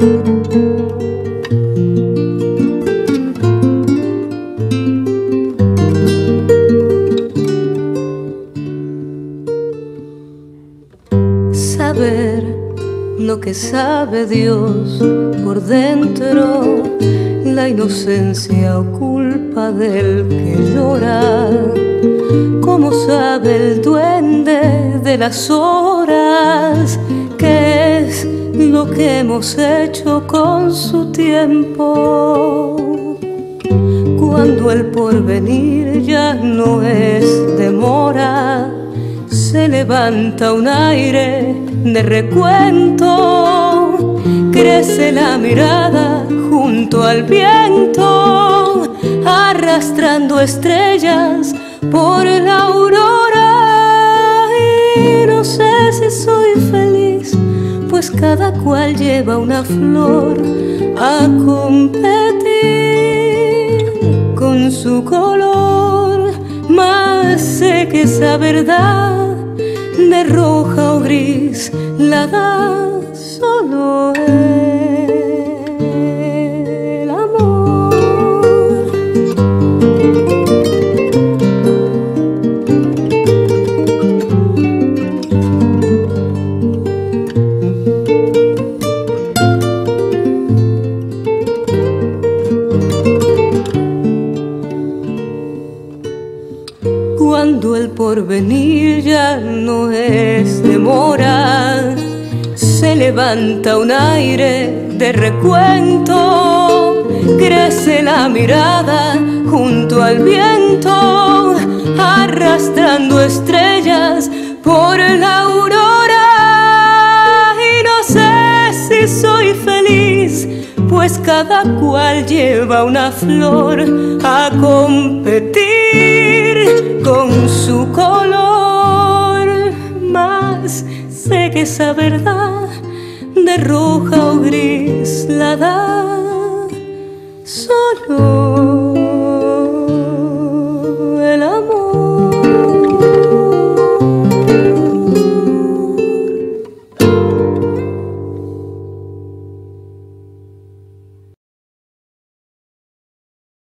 Saber lo que sabe Dios por dentro, la inocencia o culpa del que llora, como sabe el duende de las horas, qué es lo que hemos hecho con su tiempo. Cuando el porvenir ya no es demora, se levanta un aire de recuento, crece la mirada junto al viento, arrastrando estrellas por la aurora. Y no sé si soy feliz, pues cada cual lleva una flor a competir con su color, mas sé que esa verdad de roja o gris la da solo el amor. Cuando el porvenir ya no es demora, se levanta un aire de recuento, crece la mirada junto al viento, arrastrando estrellas por la aurora. Y no sé si soy feliz, pues cada cual lleva una flor a competir con su color, mas sé que esa verdad de roja o gris la da